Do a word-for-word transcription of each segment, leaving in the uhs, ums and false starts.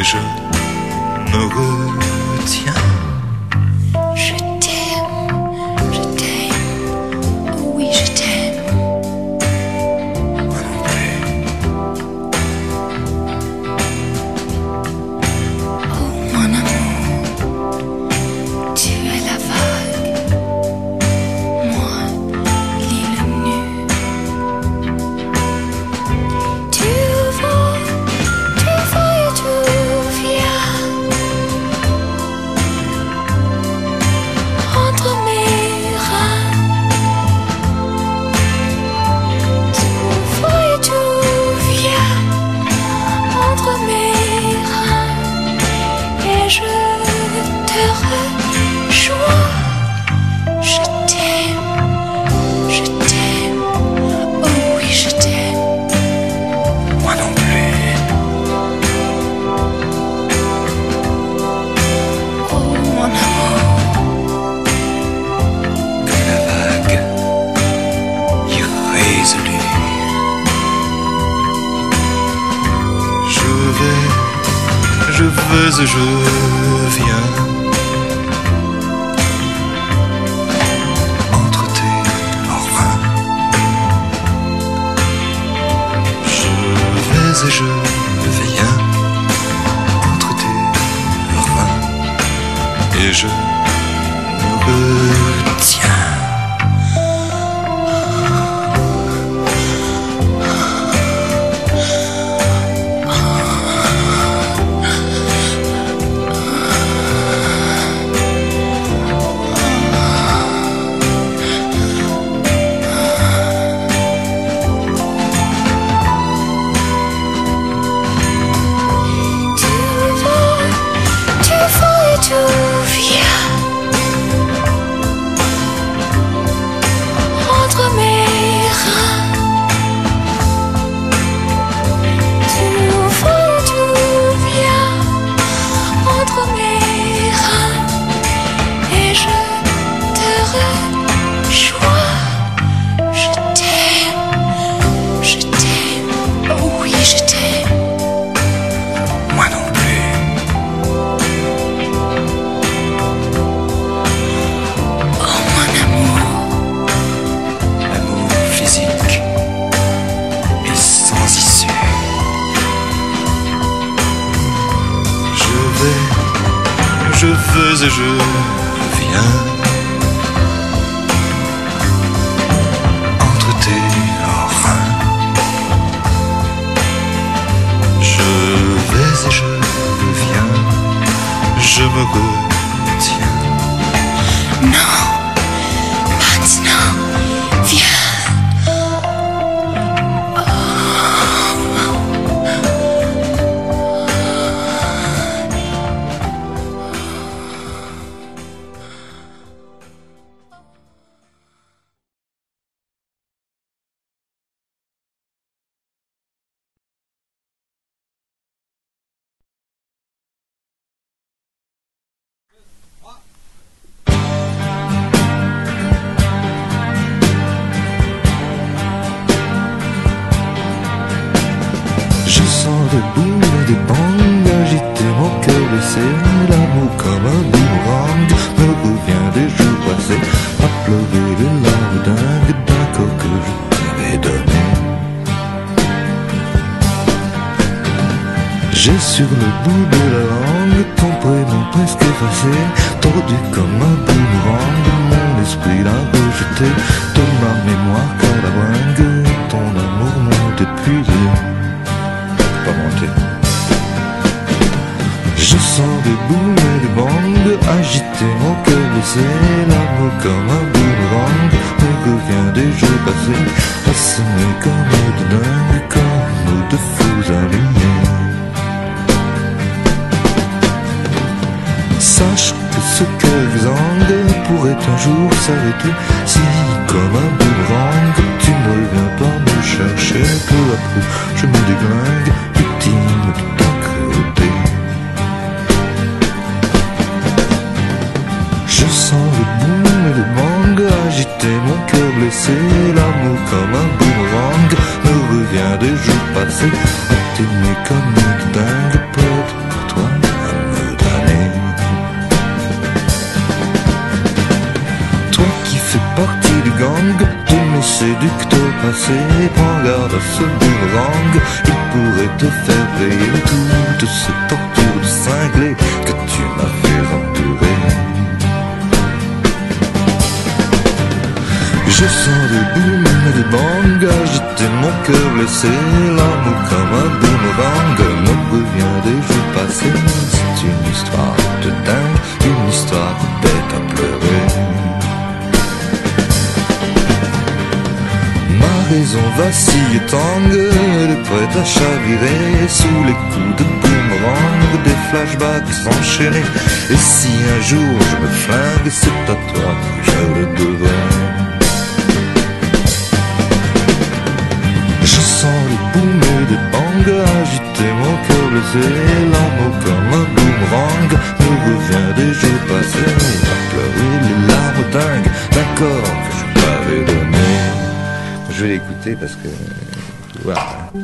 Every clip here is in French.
je me retiens. Je t'aime, je t'aime, oh oui je t'aime. Moi non plus. Oh mon amour, tu es la vague, moi l'île nue. Tu vas, tu vas et tu viens entre mes reins. Tu vas et tu viens entre mes reins et je te rejoins. Je t'aime, je t'aime, oh oui je t'aime. Moi non plus. Oh mon amour, Comme la vague irrésolue. Je vais, je veux et je viens entre tes reins. Je vais et je viens entre tes reins et je me retiens. tu vas, tu vas et tu viens entre mes reins. Tu vas et tu viens entre mes reins et je te rejoins. Je t'aime, je t'aime, oh oui je t'aime. Moi non plus. Oh mon amour, L'amour physique est sans issue. Je vais, je veux et je viens entre tes reins. Je vais et je viens, je me retiens. non, maintenant, viens. Je sens des boules, des bangs agiter mon cœur blessé. L'amour comme un boomerang me revient des jours passés, à pleurer les larmes dingues d'un corps que je t'avais donné. J'ai sur le bout de la langue ton prénom presque effacé, tordu comme un boomerang. Mon esprit l'a rejeté de ma mémoire car la bringue, ton amour m'ont épuisé. Pas monter. Je sens des boules et des bangs agiter mon cœur blessé. L'amour comme un boomerang me revient des jours passés, à s'aimer comme de dingue, comme de fous alignés. Sache que ce cœur exsangue pourrait un jour s'arrêter si, comme un boomerang, tu ne reviens pas me chercher. Peu à peu, je me déglingue, victime de ta cruauté. Je sens le boom et le bang agiter mon cœur blessé. L'amour comme un boomerang me revient des jours passés, à t'aimer comme une dingue, peut-être pour toi partie du gang de mes séducteurs passés. Prends garde à ce boomerang, il pourrait te faire payer toutes ces tortures de cinglé que tu m'as fait endurer. Je sens des booms et des bangs agiter mon cœur blessé. L'amour comme un boomerang me revient des jours passés. C'est une histoire de dingue, une histoire de bête à pleurer. Ma raison vacille et tangue, elle est prête à chavirer sous les coups de boomerang, des flashbacks enchaînés. Et si un jour je me flingue, c'est à toi que je le devrais. Je sens les booms et des bangs agiter mon cœur blessé. L'amour comme un boomerang me revient des jours passés. À pleurer les larmes dingues d'un corps que je t'avais donné. Je vais l'écouter parce que... Voilà.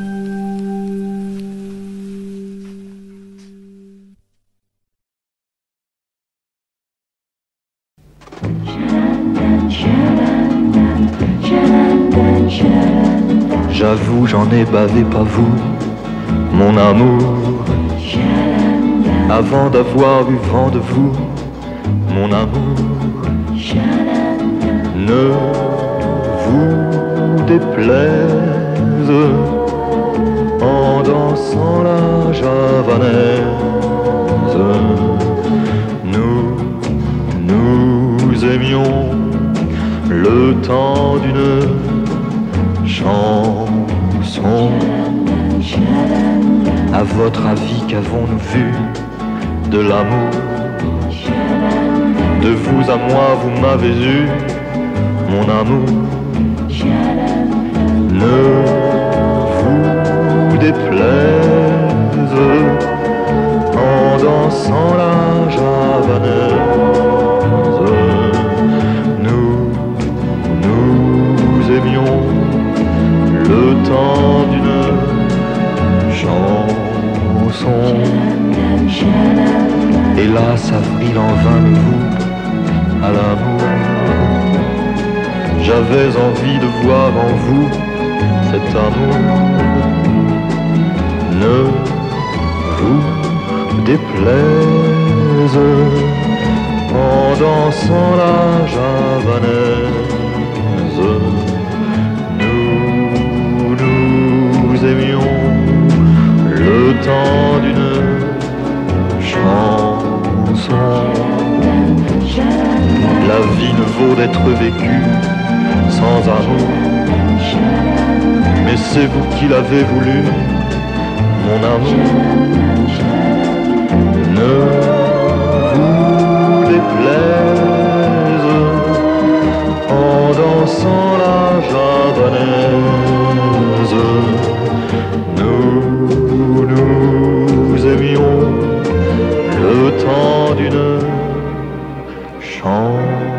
J'avoue, j'en ai bavé, pas vous, mon amour. Avant d'avoir eu vent de vous, mon amour. Ne vous déplaise en dansant la javanaise. Nous, nous aimions le temps d'une chanson. À votre avis, qu'avons-nous vu de l'amour? De vous à moi, vous m'avez eu, mon amour. Ne vous déplaise en dansant la javanaise. Nous, nous aimions le temps d'une chanson. Hélas, avril en vain me voue à l'amour. J'avais envie de voir en vous cet amour. Ne vous déplaise en dansant la javanaise. Nous, nous aimions le temps d'une chanson. La vie ne vaut d'être vécue sans amour, mais c'est vous qui l'avez voulu, mon amour. Ne vous déplaise en dansant la javanaise. Nous, nous aimions le temps d'une chanson.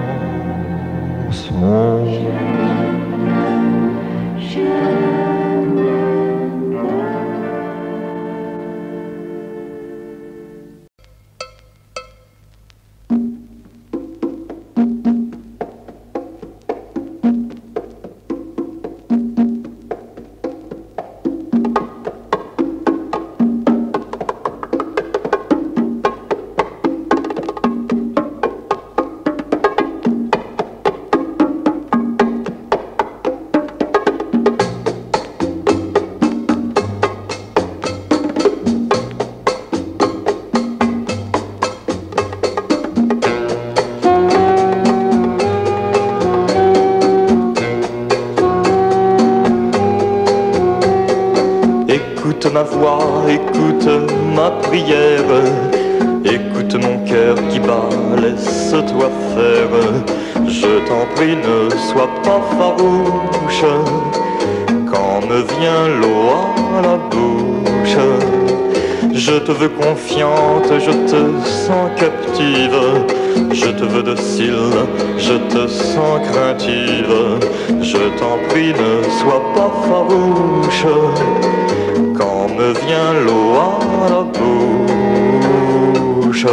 Écoute ma voix, écoute ma prière, écoute mon cœur qui bat, laisse-toi faire. Je t'en prie, ne sois pas farouche quand me vient l'eau à la bouche. Je te veux confiante, je te sens captive, je te veux docile, je te sens craintive. Je t'en prie, ne sois pas farouche quand me vient l'eau à la bouche.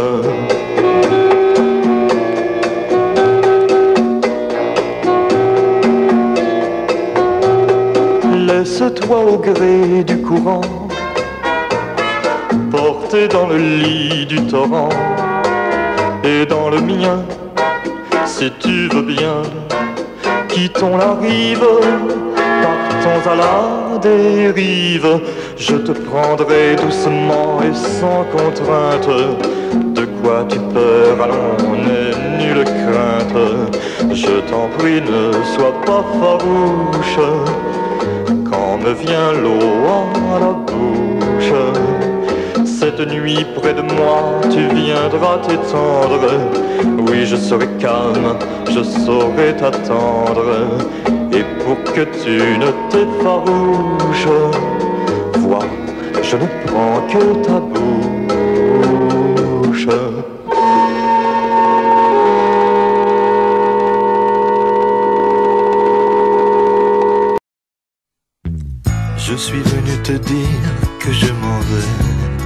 laisse-toi au gré du courant porter dans le lit du torrent et dans le mien, si tu veux bien, quittons la rive, partons à la dérive. Je te prendrai doucement et sans contrainte. De quoi tu peur, allons, n'aie nulle crainte. Je t'en prie, ne sois pas farouche quand me vient l'eau à la bouche. Cette nuit près de moi, tu viendras t'étendre. Oui, je serai calme, je saurai t'attendre. Et pour que tu ne t'effarouches, vois, je ne prends que ta bouche. Je suis venu te dire que je m'en vais,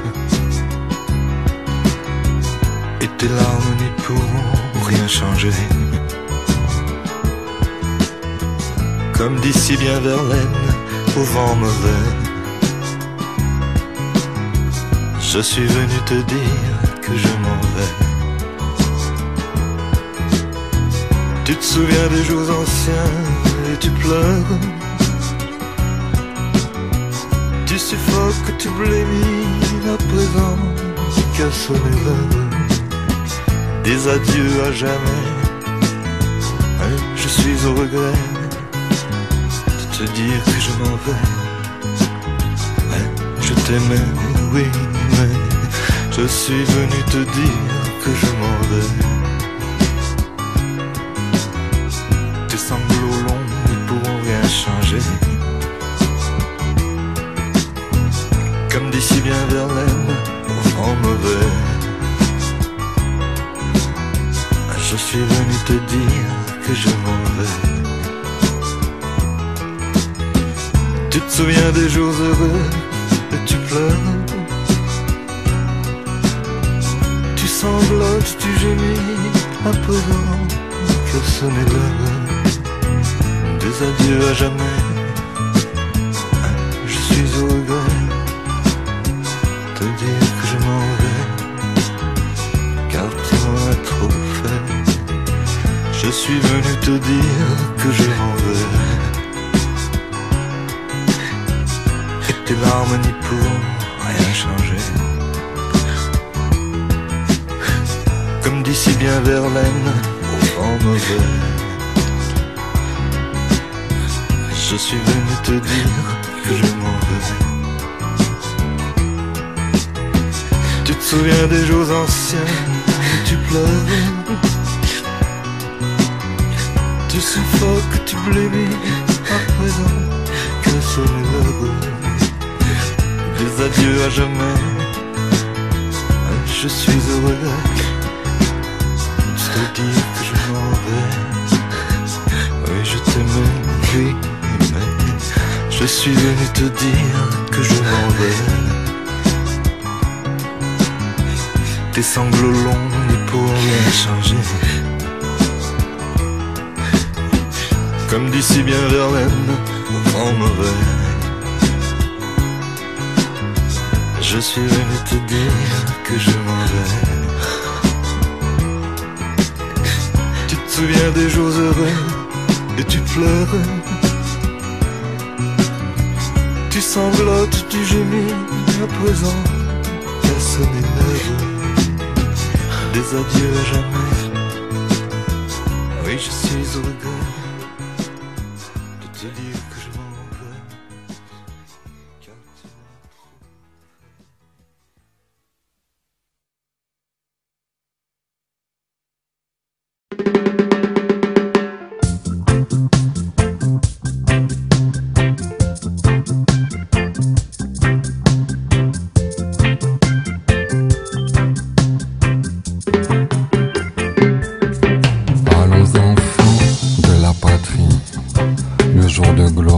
et tes larmes n'y pourront rien changer. Comme dit si bien Verlaine, au vent mauvais, je suis venu te dire que je m'en vais. Tu te souviens des jours anciens et tu pleures. Tu suffoques, tu blémis à présent, qu'à sonner l'heure des adieux à jamais. Et je suis au regret de te dire que je m'en vais. Et je t'aimais, oui, mais je suis venu te dire que je m'en vais. Tes sanglots longs ne pourront rien changer. Comme dit si bien Verlaine, au vent mauvais, je suis venu te dire que je m'en vais. Tu te souviens des jours heureux et tu pleures. Tu sanglotes, tu gémis à présent, que sonner l'heure des adieux à jamais. Je suis au regret te dire que je m'en vais, car tu m'en as trop fait. Je suis venu te dire que je m'en vais, et tes larmes n'y pourront rien changer. Comme dit si bien Verlaine, au vent mauvais, je suis venu te dire que je m'en vais. Tu te souviens des jours anciens où tu pleures. Tu suffoques, tu blémis à présent, que sonne l'heure des adieux à jamais. Je suis heureux de te dire que je m'en vais. Oui, je t'aimais, oui, mais je suis venu te dire que je m'en vais. Tes sanglots longs n'y pourront rien changer. Comme dit si bien Verlaine, au vent mauvais, je suis venu te dire que je m'en vais. Tu te souviens des jours heureux et tu pleures. Tu sanglotes, tu gémis à présent, qu'à sonner l'heure des adieux à jamais. Oui, je suis au regret de te dire que je m'en vais, car tu m'as trop. Le jour de gloire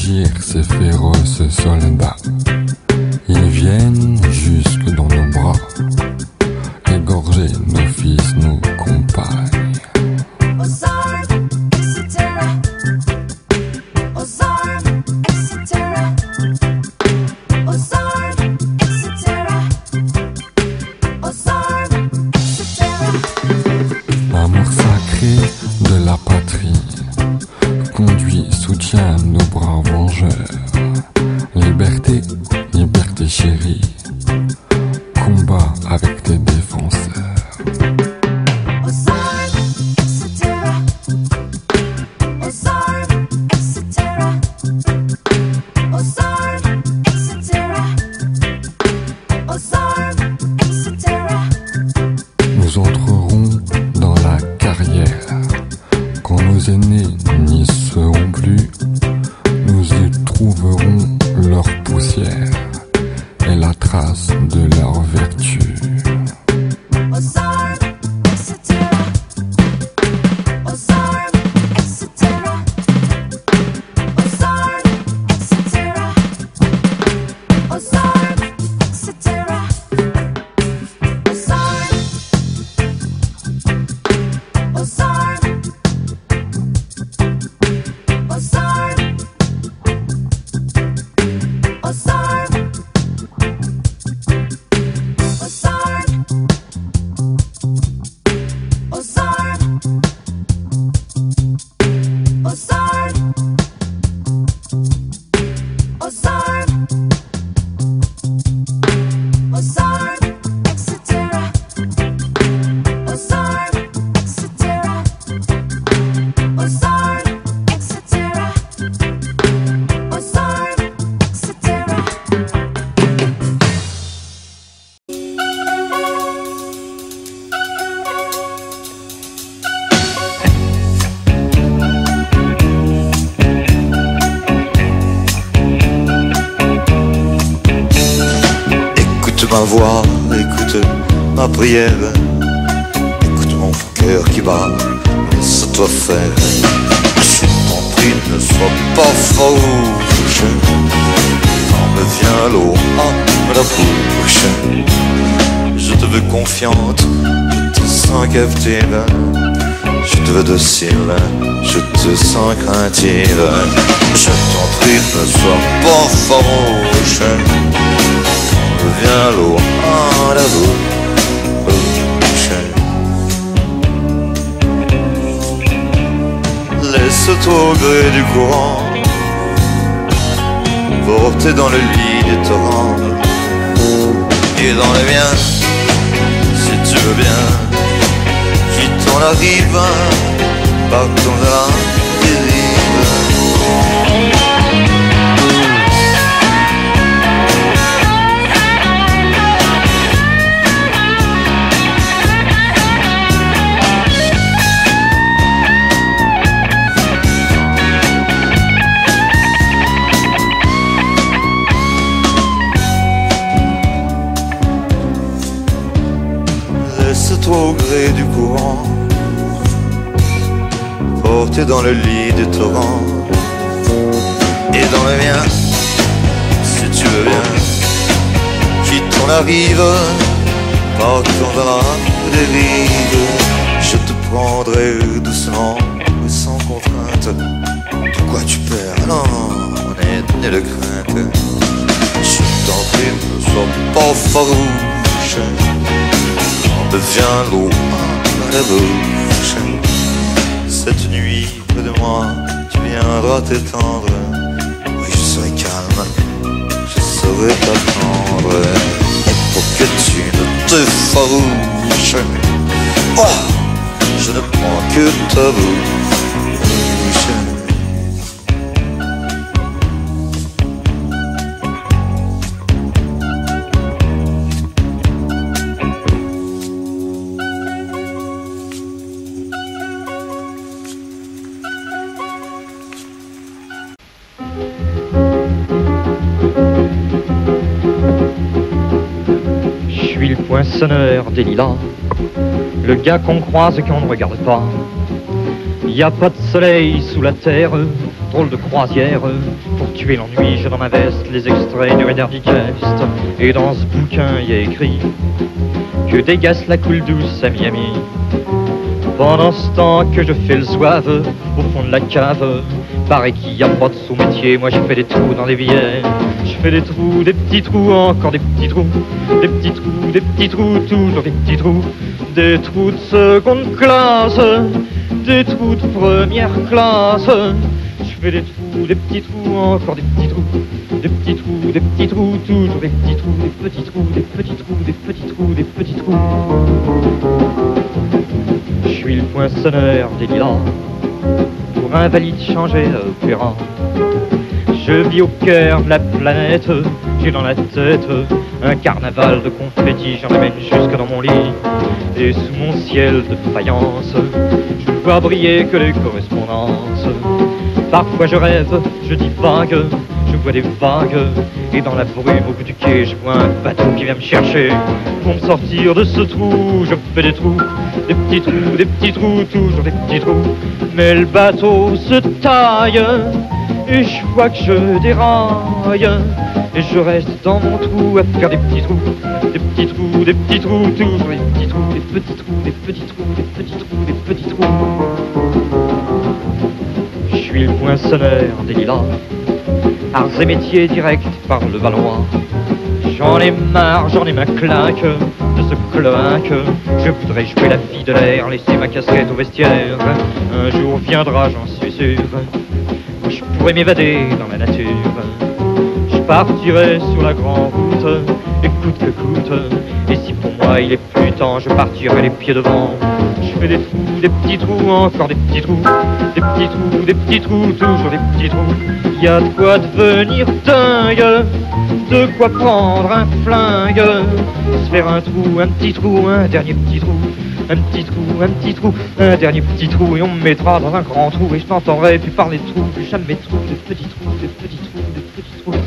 agir ces féroces soldats. Ils viennent jusque dans nos bras, égorger nos fils, nos compagnes. Aux armes, et cetera. Aux armes, et cetera. Aux armes, et cetera. Aux armes, et cetera. L'amour sacré de la patrie conduit, soutient nos bras vengeurs. Liberté, liberté chérie, combat avec les défenseurs. Aux armes, et cetera. Aux armes, et cetera. Aux armes, et cetera. Aux armes, et cetera. Nous entrerons dans la carrière quand nos aînés n'y seront plus. Nous y trouverons leur poussière et la trace de leur vertu. Aux armes, et cetera. Aux armes, et cetera. Aux armes, et cetera. Aux armes, et cetera. Aux armes. Aux armes. Aux armes. Aux armes. Aux armes. Aux armes. Aux armes. Aux armes. Aux armes, et cetera. Aux armes, et cetera. Aux armes, et cetera. Aux armes, et cetera. Écoute ma voix, écoute ma prière, écoute mon cœur qui bat, laisse-toi faire. Je t'en prie, ne sois pas farouche, quand me vient l'eau à la bouche. Je te veux confiante, je te sens captive, je te veux docile, je te sens craintive. Je t'en prie, ne sois pas farouche, viens l'eau à la bouche. Laisse-toi au gré du courant, porter dans le lit des torrents, et dans les miens, si tu veux bien, quittons la rive, partons de la dérive. Laisse-toi au gré du courant, porté dans le lit des torrents, et dans le mien, si tu veux bien, quittons la rive, partons dans la dérive. Je te prendrai doucement et sans contrainte. De quoi tu perds? Non, on est né de crainte. Je t'en prie, ne sois pas farouche, devient l'eau à la bouche. Cette nuit, près de moi, tu viendras t'étendre. Oui, je serai calme, je saurai t'attendre. Et pour que tu ne te farouches, oh, je ne prends que ta bouche. Poinçonneur des lilas, le gars qu'on croise et qu'on ne regarde pas. Y a pas de soleil sous la terre, drôle de croisière. Pour tuer l'ennui, j'ai dans ma veste les extraits du Reader Digest. Et dans ce bouquin, il y a écrit que dégasse la coule douce à Miami. Pendant ce temps que je fais le zouave au fond de la cave, paraît qu'il n'y a pas de sous-métier, moi je fais des trous dans les billets. Je fais des trous, des petits trous, encore des petits trous, des petits trous, des petits trous, toujours des petits trous, des trous de seconde classe, des trous de première classe. Je fais des trous, des petits trous, encore des petits trous, des petits trous, des petits trous, toujours des petits trous, des petits trous, des petits trous, des petits trous, des petits trous. Je suis le poinçonneur des lilas, pour invalide changé à opéra. Je vis au cœur de la planète, j'ai dans la tête un carnaval de confettis, j'en amène jusque dans mon lit. Et sous mon ciel de faïence, je ne vois briller que les correspondances. Parfois je rêve, je divague, je vois des vagues, et dans la brume au bout du quai, je vois un bateau qui vient me chercher. Pour me sortir de ce trou, je fais des trous, des petits trous, des petits trous, toujours des petits trous. Mais le bateau se taille, et je vois que je déraille, et je reste dans mon trou à faire des petits trous, des petits trous, des petits trous, toujours des petits trous, des petits trous, des petits trous, des petits trous, des petits trous. Je suis le poinçonneur des lilas, arts et métiers directs par le Valois. J'en ai marre, j'en ai ma claque de ce cloaque. Je voudrais jouer la fille de l'air, laisser ma casquette au vestiaire. Un jour viendra, j'en suis sûr, où je pourrais m'évader dans la nature. Je partirai sur la grande route, et coûte que coûte. Et si pour moi il est plus temps, je partirai les pieds devant. Je fais des trous, des petits trous, encore des petits trous, des petits trous, des petits trous, toujours des petits trous. Y a de quoi devenir dingue, de quoi prendre un flingue, se faire un trou, un petit trou, un dernier petit trou, un petit trou, un petit trou, un dernier petit trou, et on me mettra dans un grand trou, et je n'entendrai plus parler de trous, plus jamais de trous, de petits trous, de petits trous, de petits trous.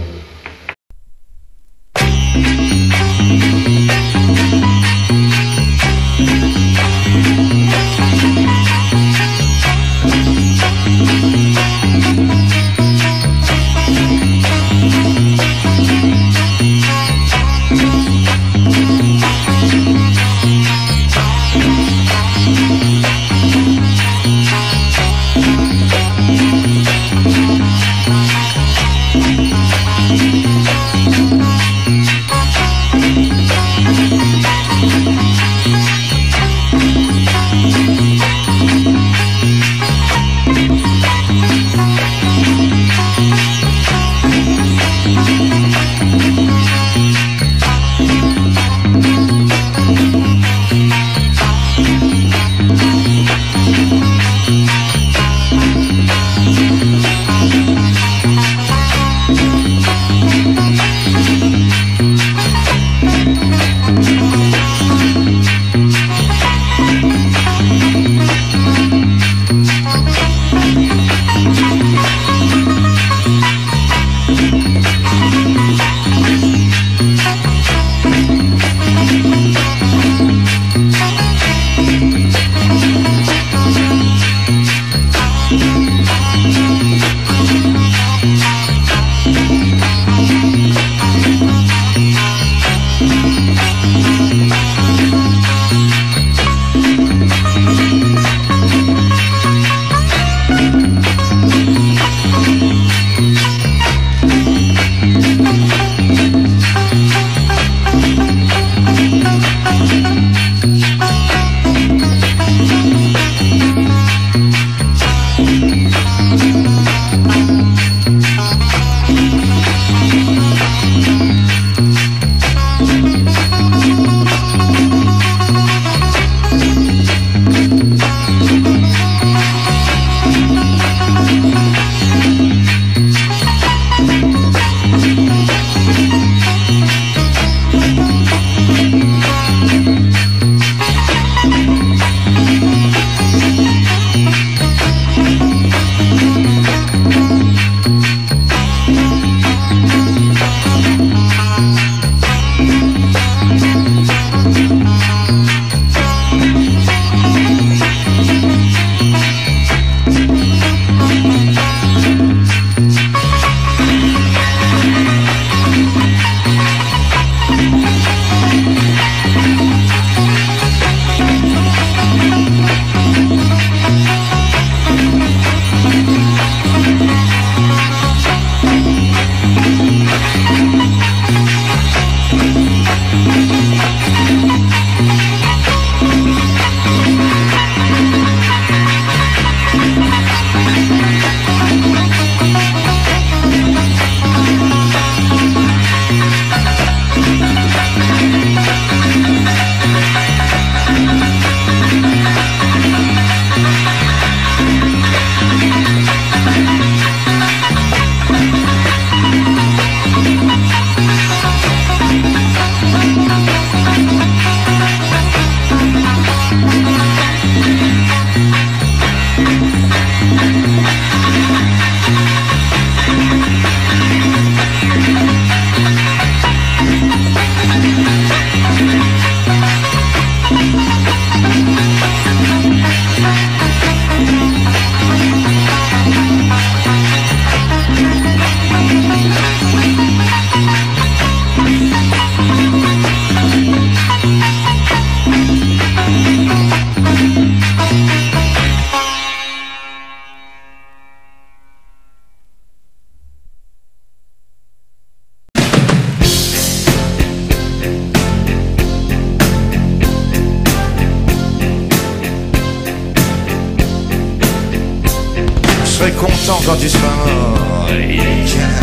quand tu seras mort. Et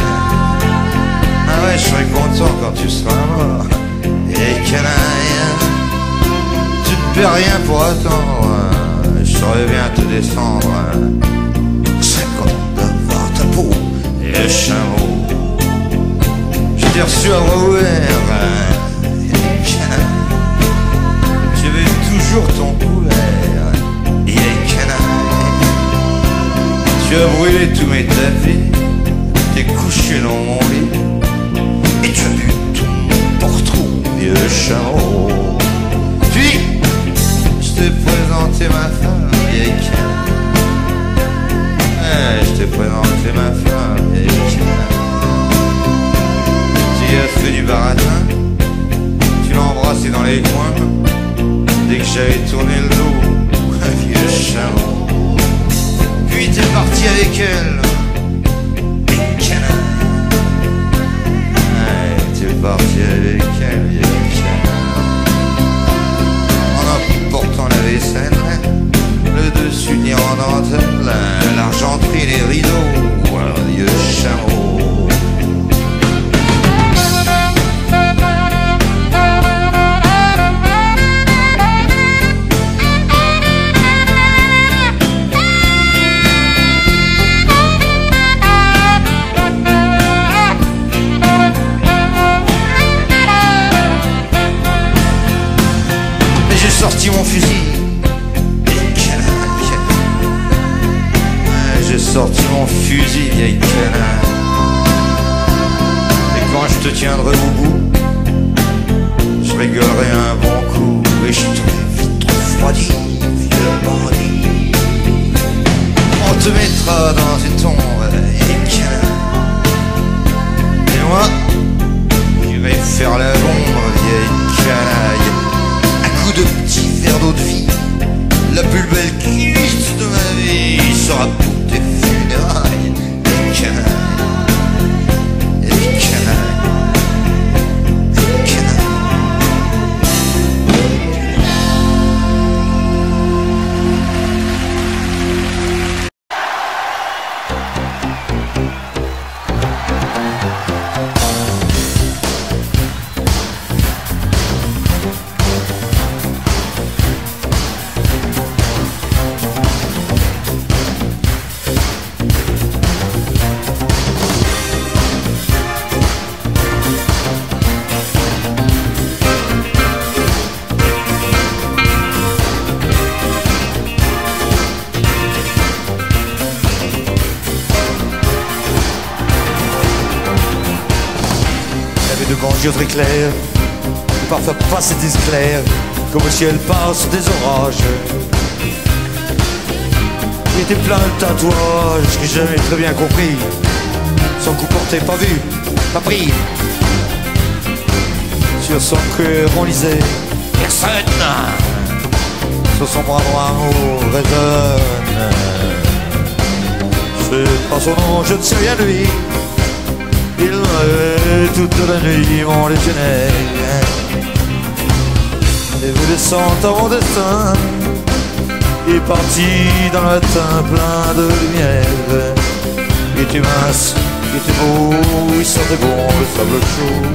ah ouais, je serai content quand tu seras mort. Et canaille, tu ne perds rien pour attendre. Je saurais bien te descendre. C'est content d'avoir ta peau et le chameau. Je t'ai reçu à bras ouverts. Je veux toujours ton couvert. Et canaille, tu as brûlé tous mes tapis. T'es couché dans mon lit et tu as vu tout mon portrait, vieux chameau. Puis, je t'ai présenté ma femme, vieille canaille. Ouais, je t'ai présenté ma femme, vieille canaille. Tu as fait du baratin, tu l'as embrassé dans les coins. Dès que j'avais tourné le dos, un vieux chameau. Puis t'es parti avec elle. T'es parti avec elle, vieille canaille. En apportant la vaisselle, le dessus ni en dentelle, l'argenterie, les rideaux, un vieux chameau. J'ai sorti mon fusil, vieille canaille. Ouais, j'ai sorti mon fusil, vieille canaille. Et quand je te tiendrai au bout, je rigolerai un bon coup. Et je t'aurai vite refroidi, vieux bandit. On te mettra dans une tombe, vieille canaille. Et moi, j'irai faire la bombe, vieille canaille. De petits verres d'eau de vie, la plus belle cuisse de ma vie sera pour tes funérailles. Les canailles, les canailles, les canailles. De banlieues très claires, parfois pas c'est clair, comme au ciel passe des orages. Il était plein de tatouages que j'avais très bien compris, son coup porté, pas vu, pas pris. Sur son cœur on lisait personne, sur son bras droit amour résonne. C'est pas son nom, je ne sais rien de lui. Il m'avait toute la nuit mon légionnaire. Et vous descendre à mon destin. Il est parti dans le matin plein de lumière. Il était mince, il était beau, il sentait bon le sable chaud.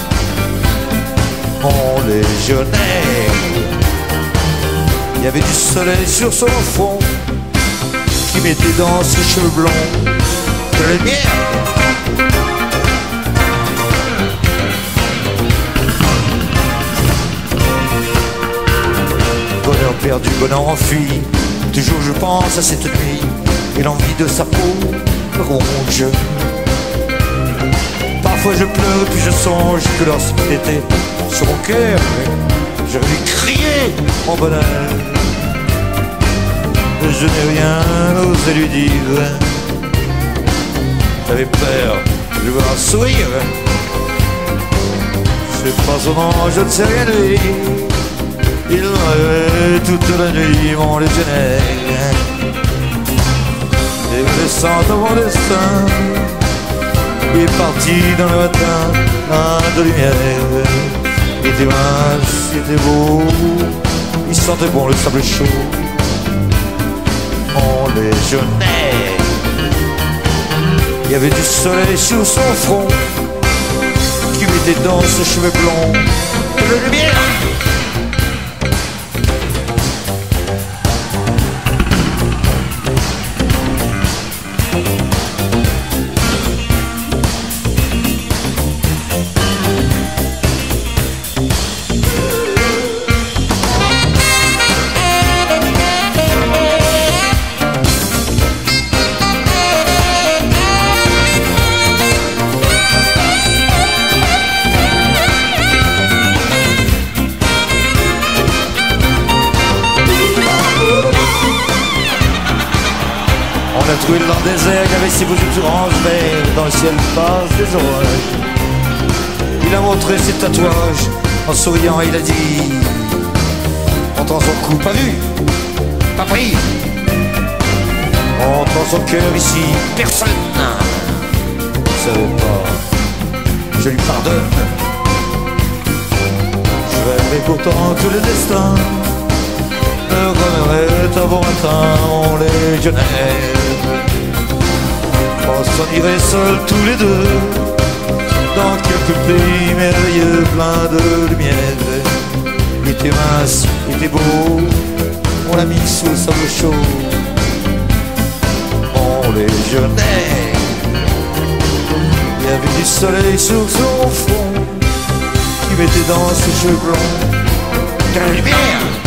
Mon légionnaire. Il y avait du soleil sur son front qui mettait dans ses cheveux blonds de la lumière. Bonheur perdu, bonheur enfui, toujours je pense à cette nuit et l'envie de sa peau me ronge. Parfois je pleure puis je songe que lorsqu'il était sur mon cœur, j'aurais dû crier mon bonheur. Je n'ai rien osé lui dire, j'avais peur de lui voir sourire. C'est pas son nom, je ne sais rien de lui. Il m'avait toute la nuit mon légionnaire. Et laissant dans mon destin, il est parti dans le matin, plein de lumière. Il était mince, il était beau, il sentait bon le sable chaud. Mon légionnaire. Il y avait du soleil sur son front qui mettait dans ses cheveux blonds de la lumière. On a trouvé dans le désert qu'il y avait six bouts orange verts. Dans le ciel passe des orages. Il a montré ses tatouages. En souriant il a dit, montrant son cou, pas vu, pas pris, montrant son cœur ici, personne ne savait pas, je lui pardonne. Je rêverai pourtant que le destin me ramènerait à bon matin, mon légionnaire. On s'en irait seuls tous les deux dans quelques pays merveilleux plein de lumière. Il était mince, il était beau, on l'a mis sous le sable chaud, mon légionnaire. Il y avait du soleil sur son front qui mettait dans ses cheveux blonds de la lumière.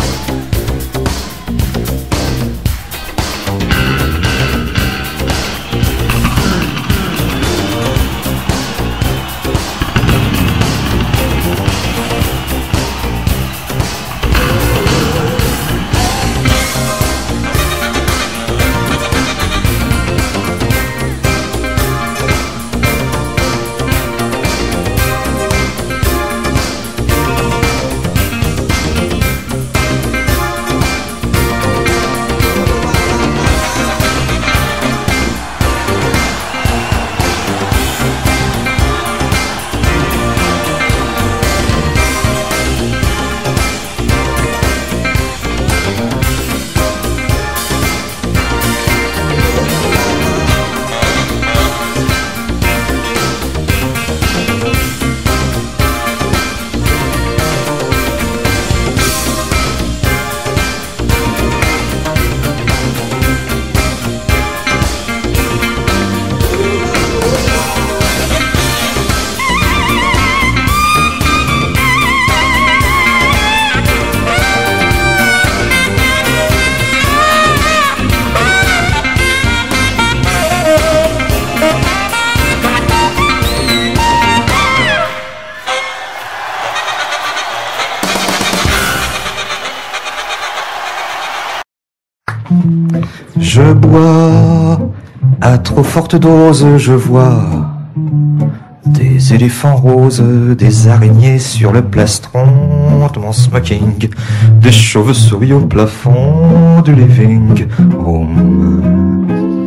Je bois à trop forte dose, je vois des éléphants roses, des araignées sur le plastron de mon smoking, des chauves-souris au plafond du living room.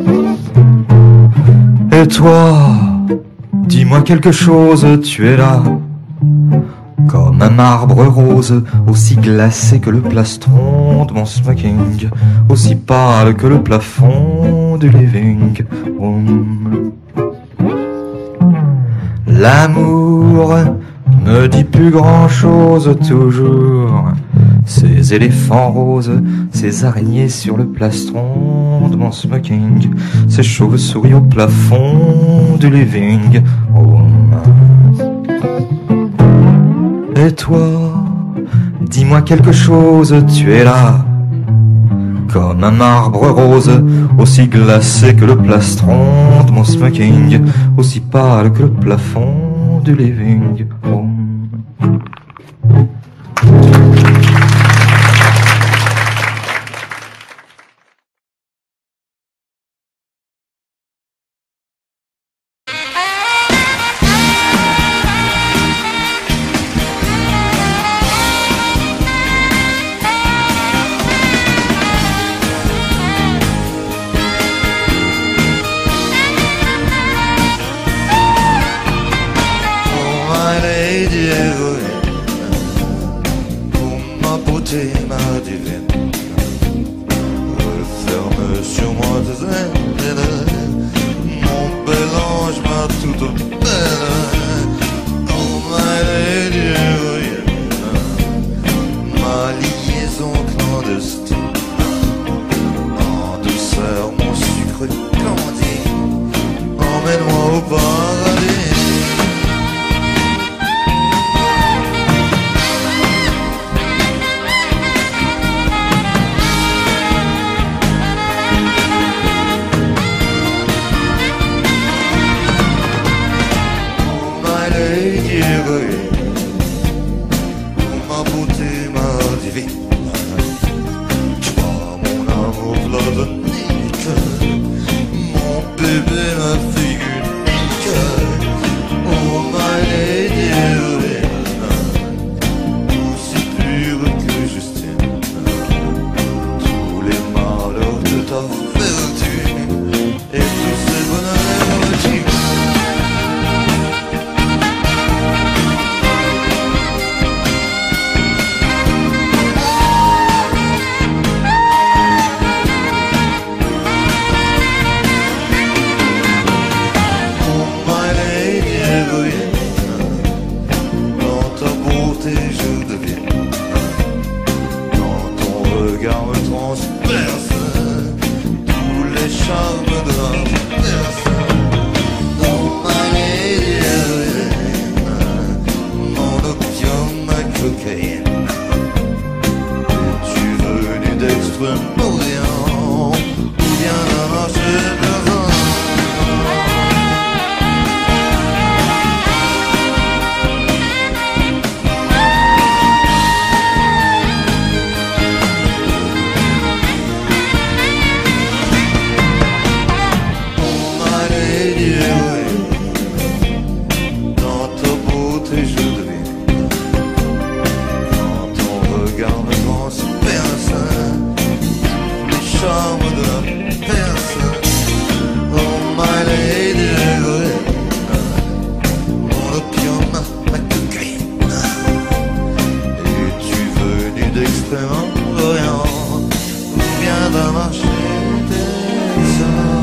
Et toi, dis-moi quelque chose, tu es là comme un marbre rose, aussi glacé que le plastron de mon smoking, aussi pâle que le plafond du living room. L'amour me dit plus grand chose toujours, ces éléphants roses, ces araignées sur le plastron de mon smoking, ces chauves-souris au plafond du living room. Et toi, dis-moi quelque chose, tu es là comme un marbre rose, aussi glacé que le plastron de mon smoking, aussi pâle que le plafond du living room. et je devine. Quand ton regard me transperce, les charmes de la personne. Oh my lady, mon opium, ma cocaïne. Es-tu venu d'Extrême-Orient ou bien d'un marché des sorts?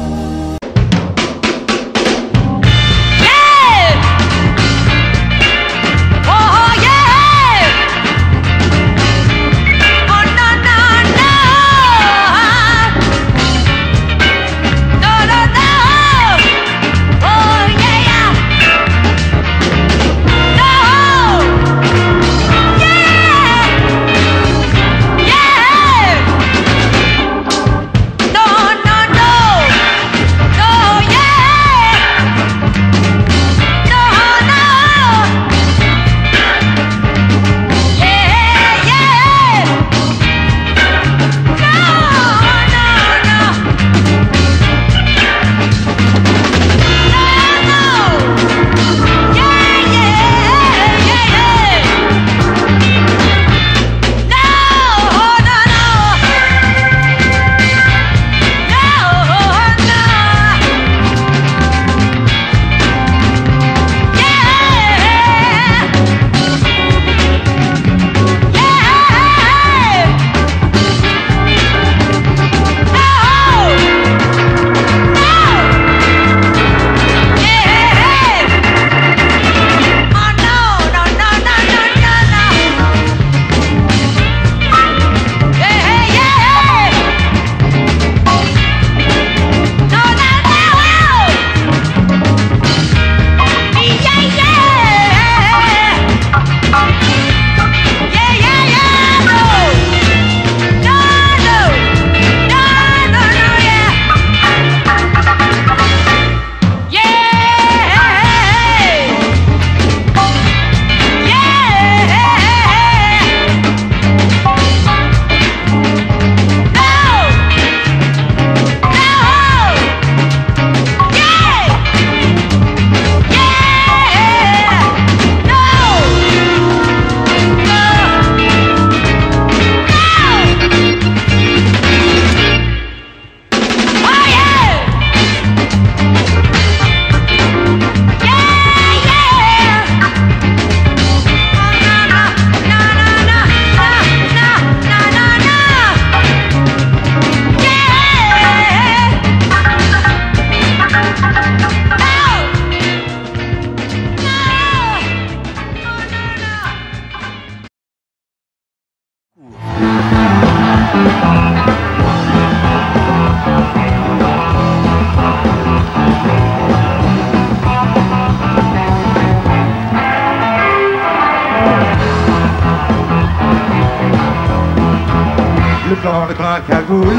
Le plan de crin cagoule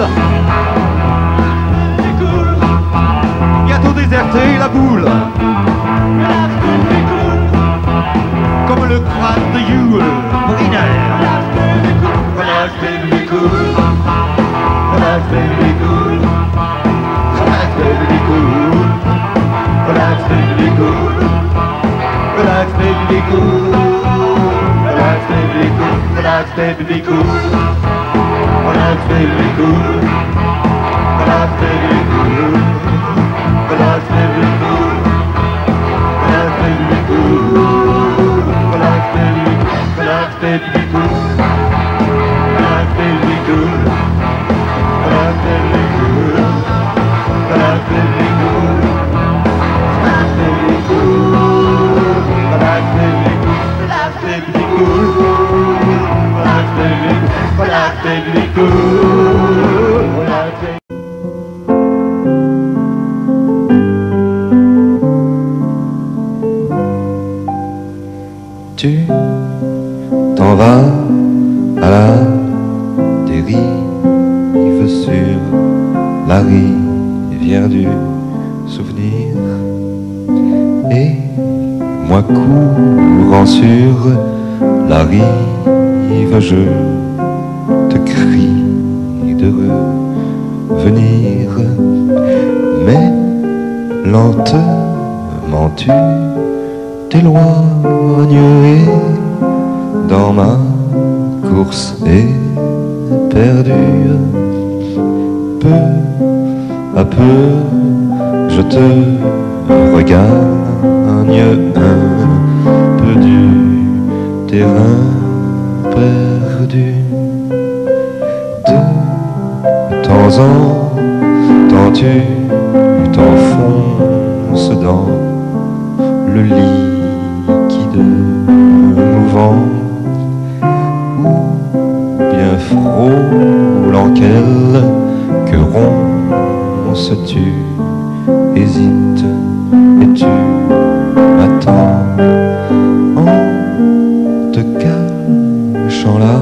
découle, bientôt déserté la boule. Comme le crâne de Yule, urinaire. Relax baby cool, relax baby cool, relax baby cool, relax baby cool, relax baby cool, relax baby cool, relax baby cool. Relax baby cool, relax baby cool, relax baby cool, relax baby cool, relax baby, relax baby cool, relax baby cool, relax baby cool, relax baby cool, relax baby cool, relax baby, relax baby cool, relax baby, relax baby cool, relax baby. Tu t'en vas à la dérive sur la rivière du souvenir, et moi courant sur la rive, je te crie de revenir, mais lentement tu t'éloigne et dans ma course éperdue, peu à peu je te regagne un peu du terrain perdu. De temps en temps tu t'enfonces dans le liquide mouvant, ou bien frôlant quelques ronces-tu hésites et tu m'attends en te cachant la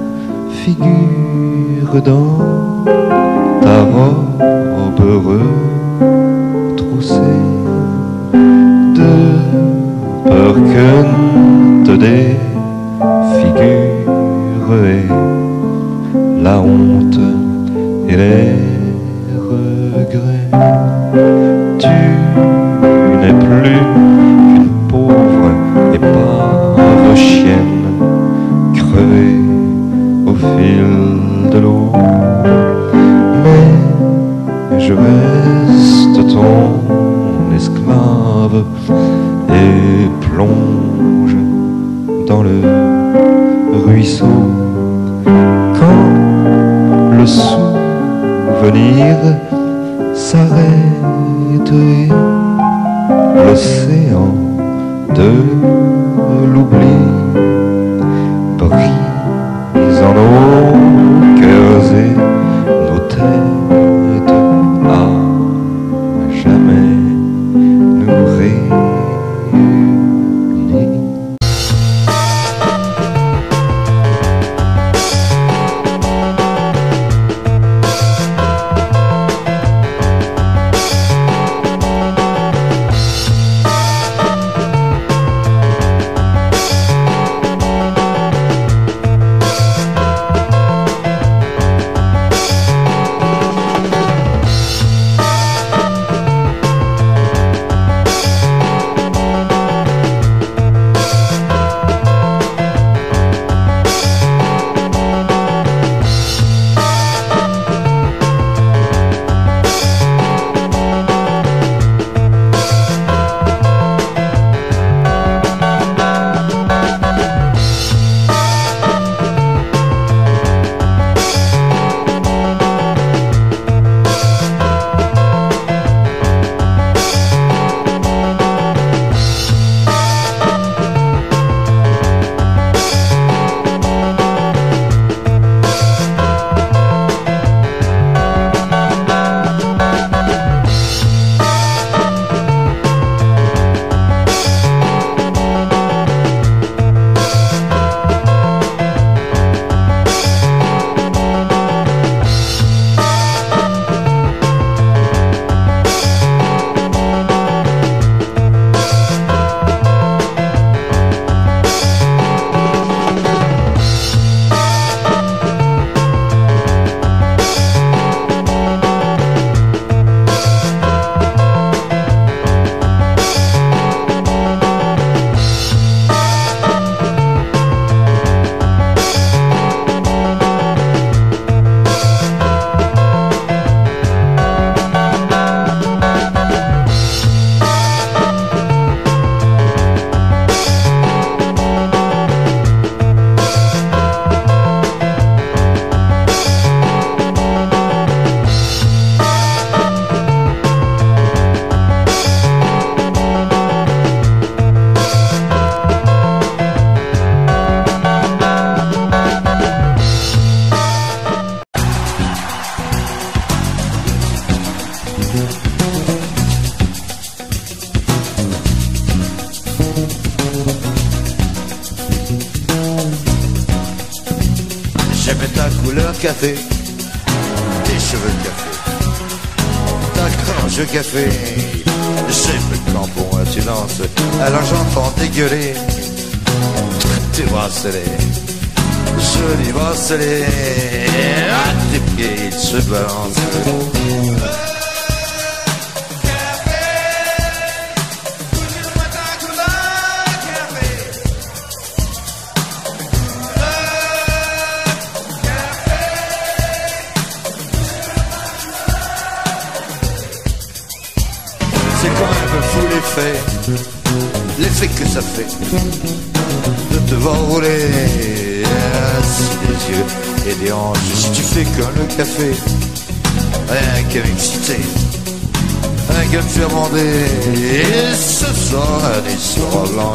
figure dans ta robe retroussée, de peur que te défigure et la honte et les regrets. Tu n'es plus qu'une pauvre épave chienne crevée au fil de l'eau, mais je reste ton esclave et plonge dans le ruisseau. Quand le souvenir s'arrête et l'océan de l'oubli brise en nos cœurs et nos têtes à jamais nous réunir. J'aime ta couleur café, tes cheveux café, ta grange café. J'aime quand bon tu danses, alors j'entends dégueuler tes bracelets, jolis bracelets, à tes pieds ils se balancent. l'effet que ça fait de te voir rouler assis des yeux et des hanches. Si tu fais comme le café, rien qu'à m'exciter, rien qu'à me faire bander, et ce soir la nuit sera blanche.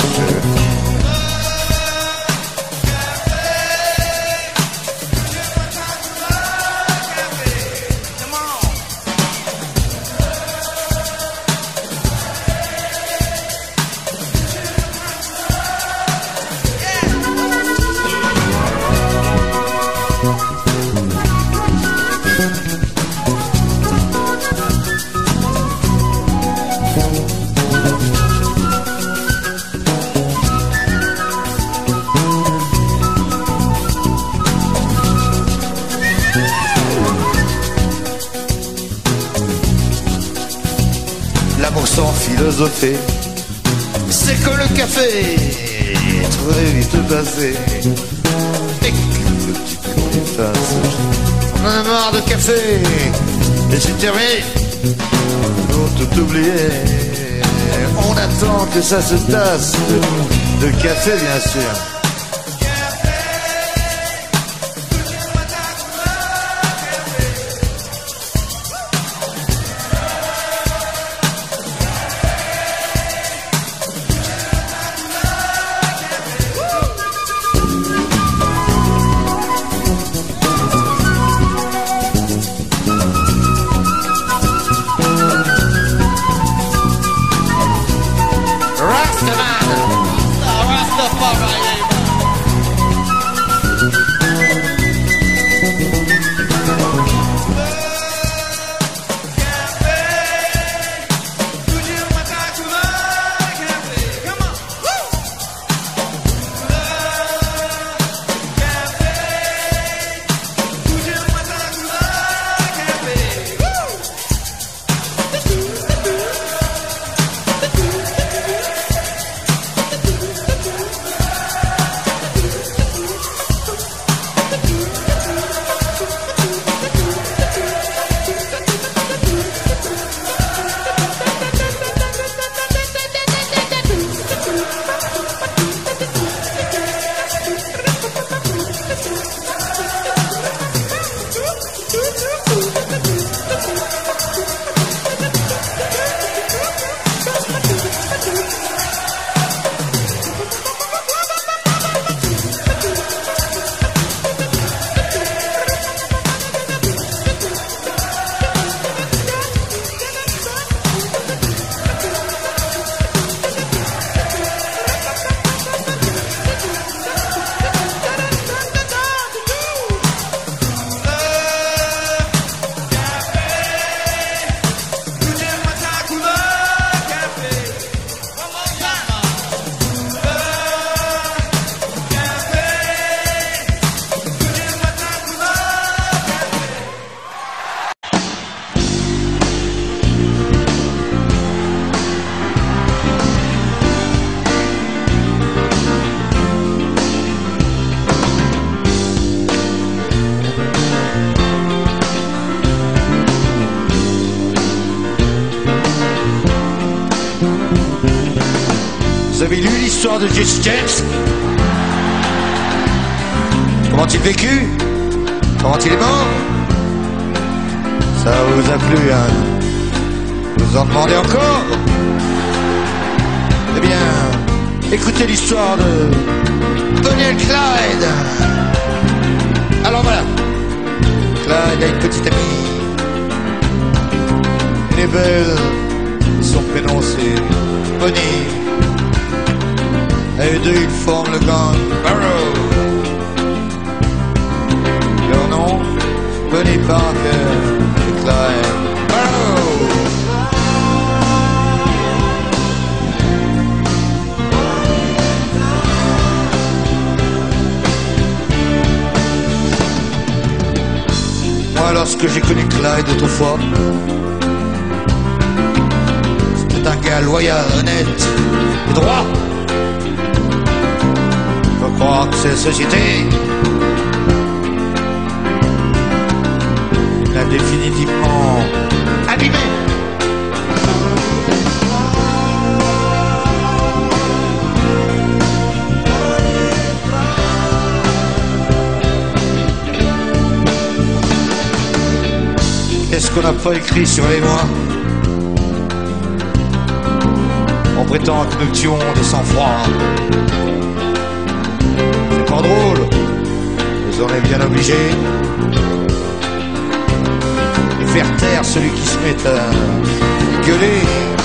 L'amour sans philosopher, c'est comme le café, très vite passé. Et que le petit coup efface, on en a marre de café, et c'est terminé, pour tout oublier. On attend que ça se tasse, de, de café bien sûr. Vous avez lu l'histoire de Jesse James? Comment a-t-il vécu? Comment il est mort? Ça vous a plu, hein? Vous en demandez encore? Eh bien, écoutez l'histoire de Bonnie et Clyde. Alors voilà, Clyde a une petite amie. Elle est belle, son prénom c'est Bonnie. Et deux, ils forment le gang Barrow. Leur nom, Bonnie Parker et Clyde Barrow. Moi, lorsque j'ai connu Clyde autrefois, c'était un gars loyal, honnête et droit. Je crois que cette société l'a définitivement abîmé. qu'on n'a pas écrit sur les mois. On prétend que nous tuons de sang-froid. C'est pas drôle, mais on est bien obligé de faire taire celui qui se met à gueuler.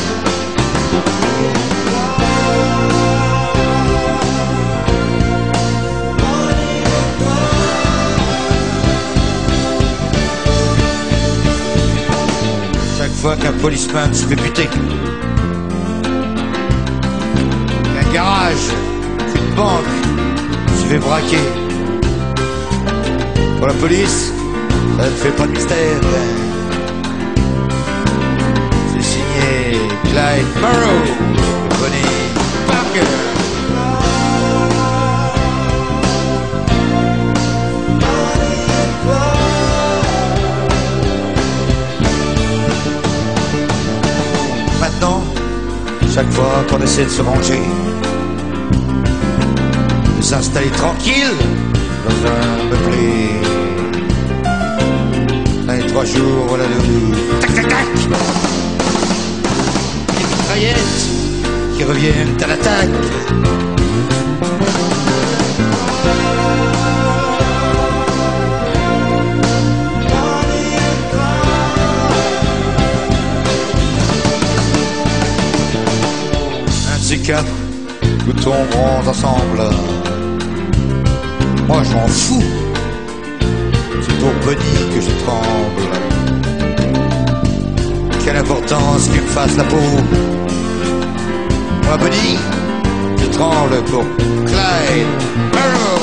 Chaque fois qu'un policeman se fait buter, qu'un garage, qu'une banque se fait braquer, pour la police, ça ne fait pas de mystère. C'est signé Clyde Barrow et Bonnie Parker. Maintenant, chaque fois qu'on essaie de se ranger, de s'installer tranquille dans un meublé, dans les trois jours, voilà le tac tac tac, les mitraillettes qui reviennent à l'attaque. Ces quatre, nous tomberons ensemble. Moi je m'en fous, c'est pour Bonnie que je tremble. Quelle importance qu'il me fasse la peau. Moi Bonnie, je tremble pour Clyde Barrow.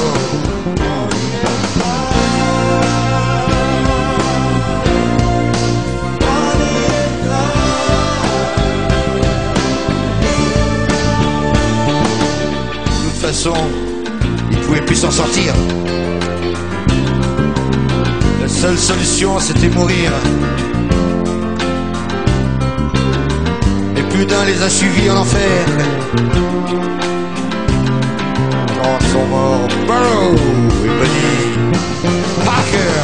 De toute façon, il ne pouvait plus s'en sortir. La seule solution, c'était mourir. Et plus d'un les a suivis en enfer. Quand sont morts Barrow et Bonnie Parker.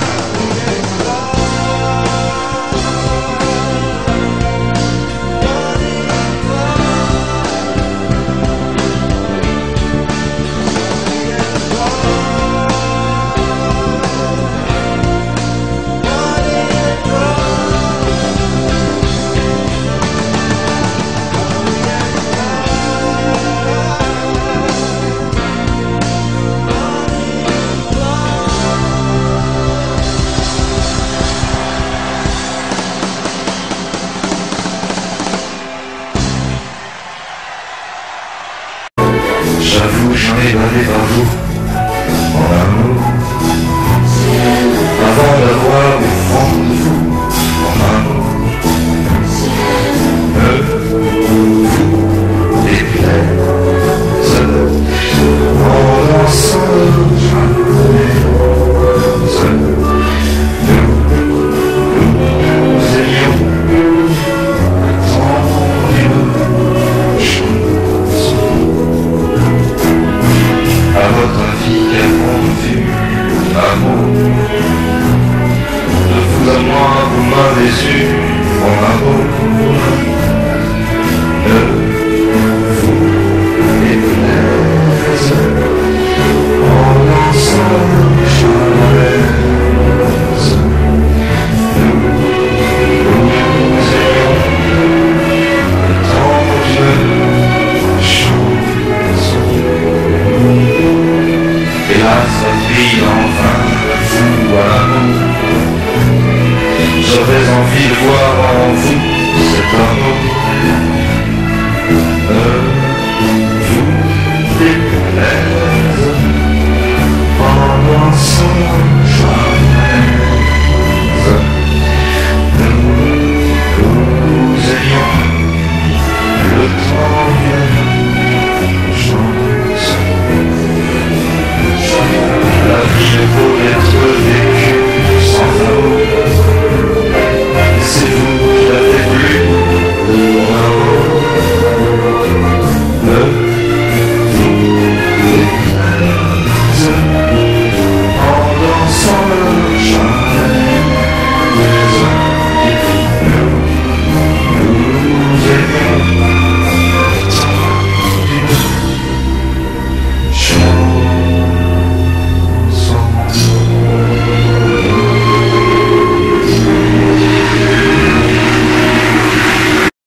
J'avoue, j'en ai bavé par vous, mon amour. Avant d'avoir au fond de vous, mon amour. Ne vous déplaise en dansant jamais. Nous, nous aimions attendre une chanson. À votre avis, qu'avons-nous vu, amour? De vous à moi, vous m'avez eu, mon amour. Ne vous déplaise en dansant jamais. Nous, nous aimions attendre une chanson. Hélas, sa vie enfin fou à l'amour. J'aurais envie de voir